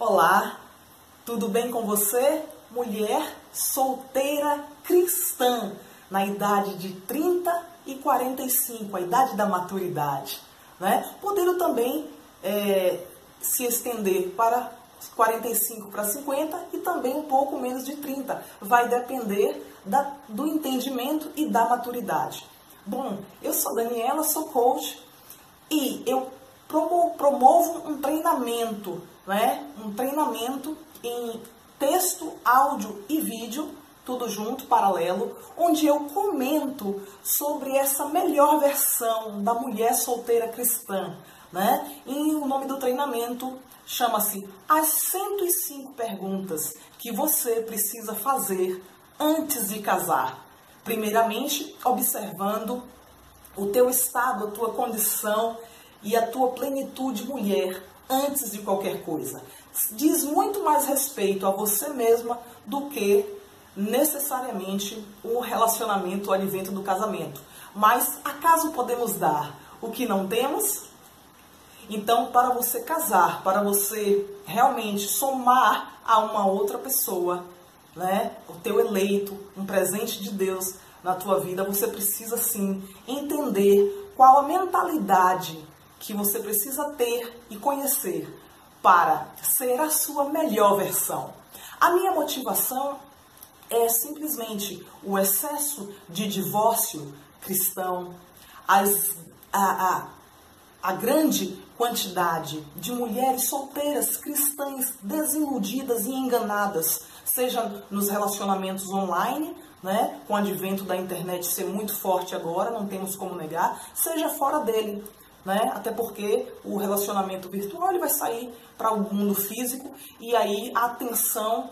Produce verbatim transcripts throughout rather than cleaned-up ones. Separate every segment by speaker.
Speaker 1: Olá, tudo bem com você? Mulher solteira cristã, na idade de trinta e quarenta e cinco, a idade da maturidade, né? Podendo também é, se estender para quarenta e cinco para cinquenta e também um pouco menos de trinta. Vai depender da, do entendimento e da maturidade. Bom, eu sou Daniela, sou coach e eu promo, promovo um treinamento, né? Um treinamento em texto, áudio e vídeo, tudo junto, paralelo, onde eu comento sobre essa melhor versão da mulher solteira cristã, né? E o nome do treinamento chama-se As cento e cinco Perguntas que você precisa fazer antes de casar. Primeiramente, observando o teu estado, a tua condição e a tua plenitude mulher antes de qualquer coisa. Diz muito mais respeito a você mesma do que necessariamente o relacionamento, o advento do casamento. Mas acaso podemos dar o que não temos? Então, para você casar, para você realmente somar a uma outra pessoa, né, o teu eleito, um presente de Deus na tua vida, você precisa sim entender qual a mentalidade que você precisa ter e conhecer para ser a sua melhor versão. A minha motivação é simplesmente o excesso de divórcio cristão, as, a, a, a grande quantidade de mulheres solteiras cristãs desiludidas e enganadas, seja nos relacionamentos online, né, com o advento da internet ser muito forte agora, não temos como negar, seja fora dele. Né? Até porque o relacionamento virtual ele vai sair para o mundo físico e aí a atenção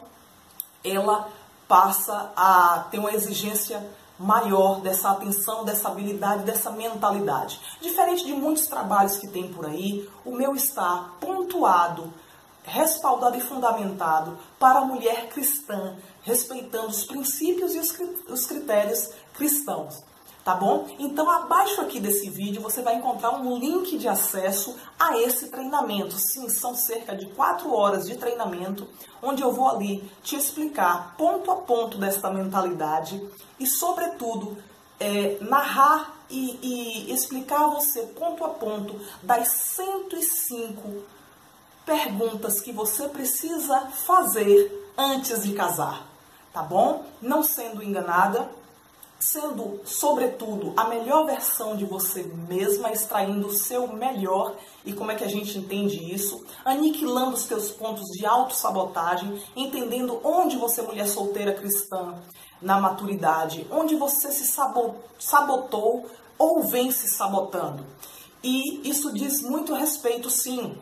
Speaker 1: ela passa a ter uma exigência maior dessa atenção, dessa habilidade, dessa mentalidade. Diferente de muitos trabalhos que tem por aí, o meu está pontuado, respaldado e fundamentado para a mulher cristã, respeitando os princípios e os critérios cristãos. Tá bom? Então, abaixo aqui desse vídeo, você vai encontrar um link de acesso a esse treinamento. Sim, são cerca de quatro horas de treinamento, onde eu vou ali te explicar ponto a ponto desta mentalidade e, sobretudo, é, narrar e, e explicar a você ponto a ponto das cento e cinco perguntas que você precisa fazer antes de casar. Tá bom? Não sendo enganada, sendo, sobretudo, a melhor versão de você mesma, extraindo o seu melhor. E como é que a gente entende isso? Aniquilando os teus pontos de autossabotagem, entendendo onde você, mulher solteira cristã, na maturidade, onde você se sabotou ou vem se sabotando. E isso diz muito respeito, sim,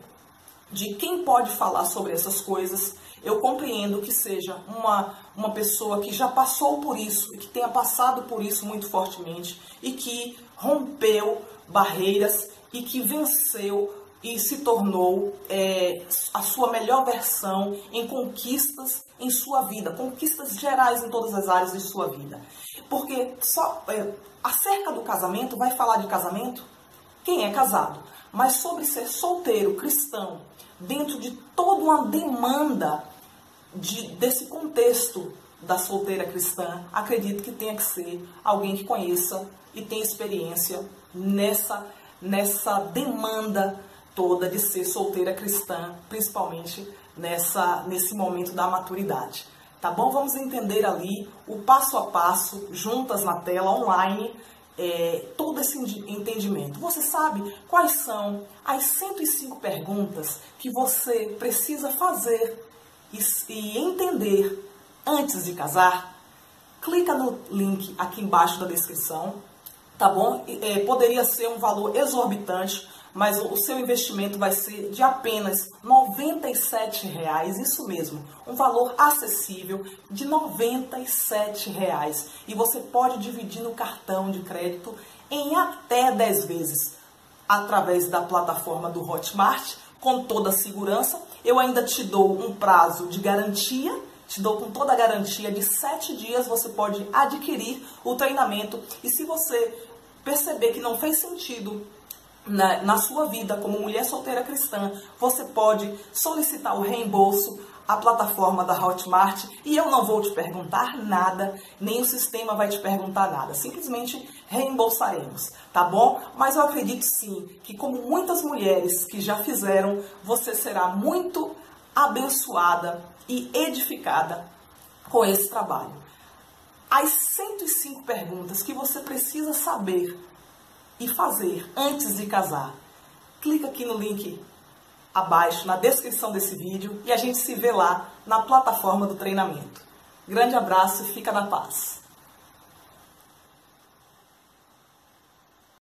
Speaker 1: de quem pode falar sobre essas coisas. Eu compreendo que seja uma, uma pessoa que já passou por isso, e que tenha passado por isso muito fortemente, e que rompeu barreiras, e que venceu e se tornou é, a sua melhor versão em conquistas em sua vida, conquistas gerais em todas as áreas de sua vida. Porque só é, acerca do casamento, vai falar de casamento quem é casado, mas sobre ser solteiro, cristão, dentro de toda uma demanda de, desse contexto da solteira cristã, acredito que tenha que ser alguém que conheça e tenha experiência nessa, nessa demanda toda de ser solteira cristã, principalmente nessa, nesse momento da maturidade. Tá bom? Vamos entender ali o passo a passo, juntas na tela, online, É, todo esse entendimento. Você sabe quais são as cento e cinco perguntas que você precisa fazer e, e entender antes de casar? Clica no link aqui embaixo da descrição, tá bom? É, poderia ser um valor exorbitante, mas o seu investimento vai ser de apenas noventa e sete reais, isso mesmo, um valor acessível de noventa e sete reais. E você pode dividir no cartão de crédito em até dez vezes, através da plataforma do Hotmart, com toda a segurança. Eu ainda te dou um prazo de garantia, te dou com toda a garantia de sete dias, você pode adquirir o treinamento. E se você perceber que não fez sentido na, na sua vida como mulher solteira cristã, você pode solicitar o reembolso à plataforma da Hotmart e eu não vou te perguntar nada, nem o sistema vai te perguntar nada, simplesmente reembolsaremos, tá bom? Mas eu acredito sim que, como muitas mulheres que já fizeram, você será muito abençoada e edificada com esse trabalho. As cento e cinco perguntas que você precisa saber e fazer antes de casar. Clica aqui no link abaixo, na descrição desse vídeo, e a gente se vê lá na plataforma do treinamento. Grande abraço e fica na paz.